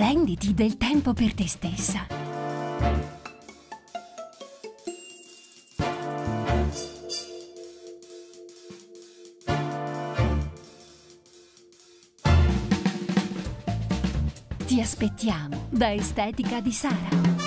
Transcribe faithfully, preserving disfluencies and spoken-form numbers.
Prenditi del tempo per te stessa. Ti aspettiamo da Estetica di Sara.